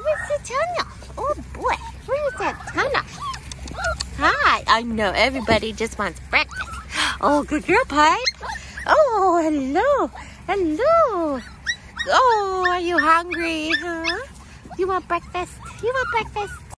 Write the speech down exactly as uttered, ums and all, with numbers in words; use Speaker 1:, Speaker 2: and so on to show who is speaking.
Speaker 1: Where's the tunnel? Oh boy, where's that tunnel? Hi, I know everybody just wants breakfast. Oh, good girl, Pipe. Oh, hello, hello. Oh, are you hungry, huh? You want breakfast? You want breakfast?